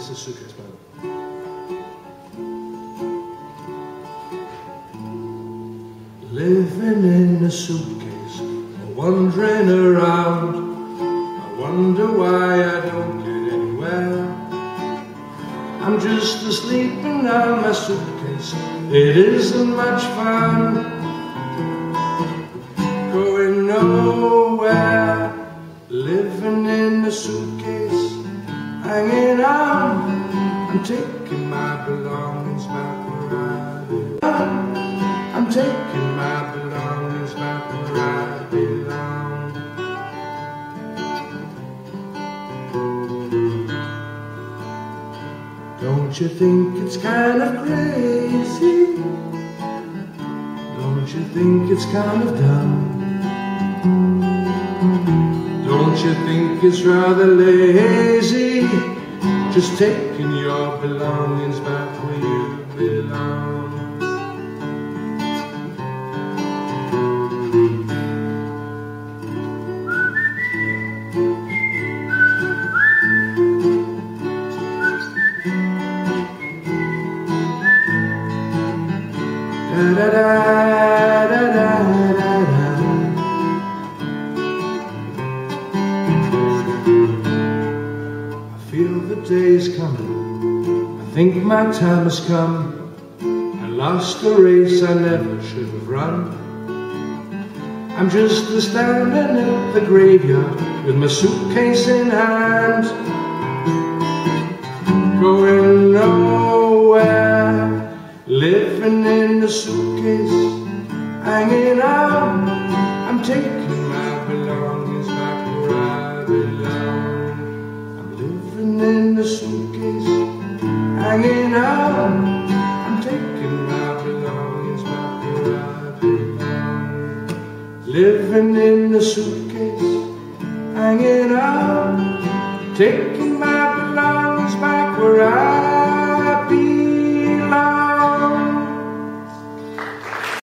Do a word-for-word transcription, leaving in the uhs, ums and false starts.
This is Suitcase Man. Living in a suitcase, wandering around. I wonder why I don't get anywhere. I'm just asleep in my suitcase. It isn't much fun going nowhere. Living in a suitcase, hanging out. I'm taking my belongings back where I belong. I'm taking my belongings back where I belong. Don't you think it's kind of crazy? Don't you think it's kind of dumb? Don't you think it's rather lazy, just taking your belongings back where you belong? Da da da da da da da. I feel the day is coming. I think my time has come. I lost a race I never should have run. I'm just a standing at the graveyard with my suitcase in hand, going nowhere. Living in a suitcase, hanging out. I'm taking my belongings back where I belong. I'm living in a suitcase, hanging out. I'm taking my belongings back where I belong. Living in a suitcase, hanging out. Taking my belongings back where I